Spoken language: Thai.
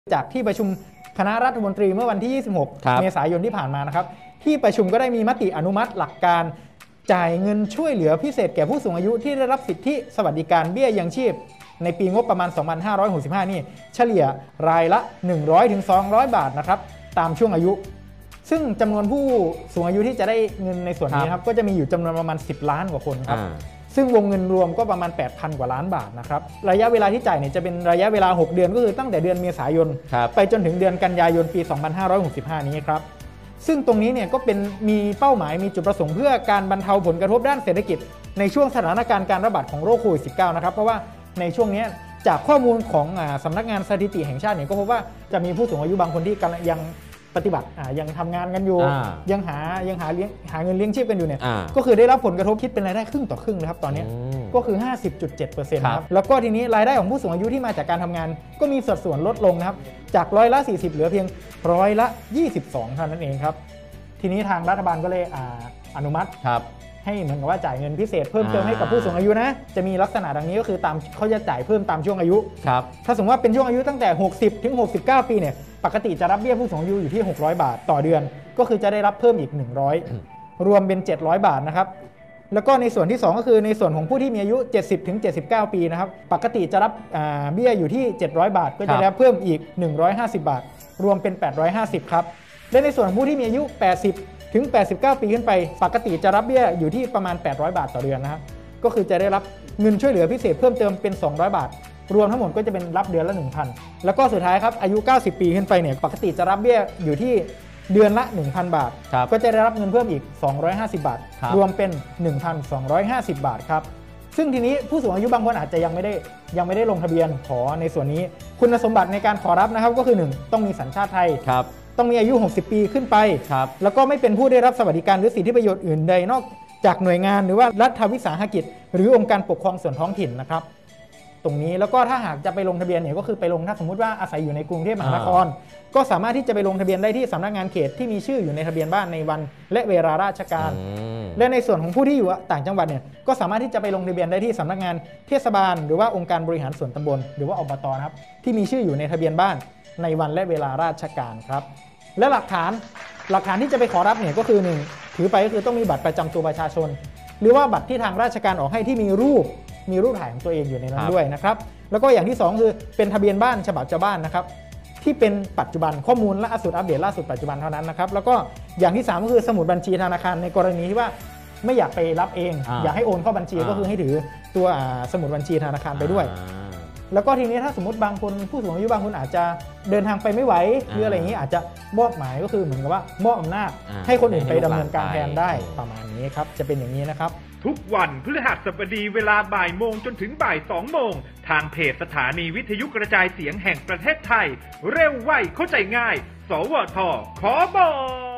จากที่ประชุมคณะรัฐมนตรีเมื่อวันที่ 26 เมษายนที่ผ่านมานะครับที่ประชุมก็ได้มีมติอนุมัติหลักการจ่ายเงินช่วยเหลือพิเศษแก่ผู้สูงอายุที่ได้รับสิทธิสวัสดิการเบี้ยยังชีพในปีงบประมาณ 2565 นี่เฉลี่ยรายละ 100-200 บาทนะครับตามช่วงอายุซึ่งจำนวนผู้สูงอายุที่จะได้เงินในส่วนนี้ครับก็จะมีอยู่จำนวนประมาณ10 ล้านกว่าคนครับซึ่งวงเงินรวมก็ประมาณ 8,000 กว่าล้านบาทนะครับระยะเวลาที่จ่ายเนี่ยจะเป็นระยะเวลา6 เดือนก็คือตั้งแต่เดือนเมษายนไปจนถึงเดือนกันยายนปี 2565 นี้ครับซึ่งตรงนี้เนี่ยก็เป็นมีเป้าหมายมีจุดประสงค์เพื่อการบรรเทาผลกระทบด้านเศรษฐกิจในช่วงสถานการณ์การระบาดของโรคโควิด -19 นะครับเพราะว่าในช่วงนี้จากข้อมูลของสำนักงานสถิติแห่งชาติเนี่ยก็พบว่าจะมีผู้สูงอายุบางคนที่กำลังยังปฏิบัติยังทำงานกันอยู่ยังหาเงินเลี้ยงชีพกันอยู่เนี่ยก็คือได้รับผลกระทบคิดเป็นรายได้ครึ่งต่อครึ่งนะครับตอนนี้ก็คือ 50.7% ครับแล้วก็ทีนี้รายได้ของผู้สูงอายุที่มาจากการทำงานก็มีสัดส่วนลดลงนะครับจาก40%เหลือเพียง22%เท่านั้นเองครับทีนี้ทางรัฐบาลก็เลยอนุมัติให้เหมือนกับว่าจ่ายเงินพิเศษเพิ่มเติมให้กับผู้สูงอายุนะจะมีลักษณะดังนี้ก็คือตามเขาจะจ่ายเพิ่มตามช่วงอายุถ้าสมมติว่าเป็นช่วงอายุตั้งแต่60 ถึง 69 ปีเนี่ยปกติจะรับเบี้ยผู้สูงอายุอยู่ที่600 บาทต่อเดือนก็คือจะได้รับเพิ่มอีก100รวมเป็น700 บาทนะครับแล้วก็ในส่วนที่2ก็คือในส่วนของผู้ที่มีอายุ70 ถึง 79 ปีนะครับปกติจะรับเบี้ยอยู่ที่700 บาทก็จะได้เพิ่มอีก150 บาทรวมเป็น850ครับและในส่วนของผู้ที่มีอายุ80 ถึง 89 ปีขึ้นไปปกติจะรับเบี้ยอยู่ที่ประมาณ800 บาทต่อเดือนนะครับก็คือจะได้รับเงินช่วยเหลือพิเศษเพิ่มเติมเป็น200 บาทรวมทั้งหมดก็จะเป็นรับเดือนละ 1,000 แล้วก็สุดท้ายครับอายุ90 ปีขึ้นไปเนี่ยปกติจะรับเบี้ยอยู่ที่เดือนละ 1,000 บาทก็จะได้รับเงินเพิ่มอีก250 บาทรวมเป็น 1,250 บาทครับซึ่งทีนี้ผู้สูงอายุบางคนอาจจะยังไม่ได้ลงทะเบียนขอในส่วนนี้คุณสมบัติในการขอรับนะครับก็คือ1ต้องมีสัญชาติไทยต้องมีอายุ60 ปีขึ้นไปแล้วก็ไม่เป็นผู้ได้รับสวัสดิการหรือสิทธิประโยชน์อื่นใดนอกจากหน่วยงานหรือว่ารัฐวิสาหกิจหรือองค์การปกครองส่วนท้องถิ่นนะครับตรงนี้แล้วก็ถ้าหากจะไปลงทะเบียนเนี่ยก็คือไปลงถ้าสมมุติว่าอาศัยอยู่ในกรุงเทพมหานครก็สามารถที่จะไปลงทะเบียนได้ที่สำนักงานเขตที่มีชื่ออยู่ในทะเบียนบ้านในวันและเวลาราชการและในส่วนของผู้ที่อยู่ต่างจังหวัดเนี่ยก็สามารถที่จะไปลงทะเบียนได้ที่สำนักงานเทศบาลหรือว่าองค์การบริหารส่วนตำบลหรือว่าอบตนะครับที่มีชื่ออยู่ในทะเบียนบ้านในวันและเวลาราชการครับและหลักฐานที่จะไปขอรับเนี่ยก็คือ1ถือไปก็คือต้องมีบัตรประจำตัวประชาชนหรือว่าบัตรที่ทางราชการออกให้ที่มีรูปถ่ายของตัวเองอยู่ในนั้นด้วยนะครับแล้วก็อย่างที่2คือเป็นทะเบียนบ้านฉบับเจ้าบ้านนะครับที่เป็นปัจจุบันข้อมูลล่าสุดอัปเดตล่าสุดปัจจุบันเท่านั้นนะครับแล้วก็อย่างที่3ก็คือสมุดบัญชีธนาคารในกรณีที่ว่าไม่อยากไปรับเองอยากให้โอนเข้าบัญชีก็คือให้ถือตัวสมุดบัญชีธนาคารไปด้วยแล้วก็ทีนี้ถ้าสมมติบางคนผู้สูงอายุบางคนอาจจะเดินทางไปไม่ไหวหรืออะไรอย่างนี้อาจจะมอบหมายก็คือเหมือนกับว่ามอบอำนาจให้คนอื่นไปดำเนินการแทนได้ประมาณนี้ครับจะเป็นอย่างนี้นะครับทุกวันพฤหัสบดีเวลาบ่ายโมงจนถึงบ่าย2 โมงทางเพจสถานีวิทยุกระจายเสียงแห่งประเทศไทยเร็วไวเข้าใจง่ายสวท.ขอบอก